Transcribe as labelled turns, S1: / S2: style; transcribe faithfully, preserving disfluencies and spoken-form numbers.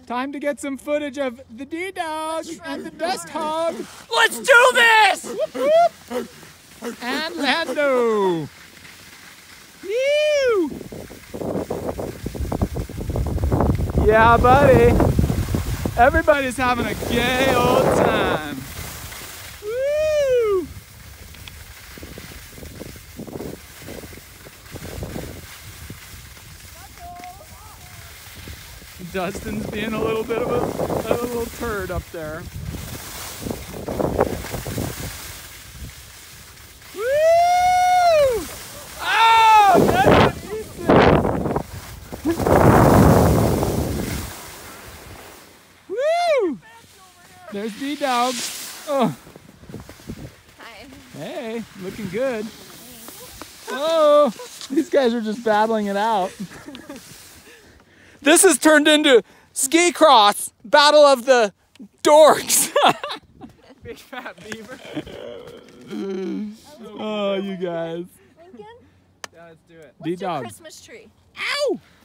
S1: Time to get some footage of the Ddawg and the Ddawg.
S2: Let's do this!
S1: And Lando. Woo! Yeah, buddy. Everybody's having a gay old time. Woo! Dustin's being a little bit of a, a little turd up there. Woo! Oh, that's Woo! There's Ddawg. Oh.
S3: Hi.
S1: Hey, looking good. Oh, these guys are just battling it out. This has turned into ski cross, battle of the dorks.
S2: Big fat beaver.
S1: Oh, you guys.
S3: Lincoln,
S2: Yeah, let's do it.
S3: what's your
S1: Ddawg.
S3: Christmas tree?
S1: Ow!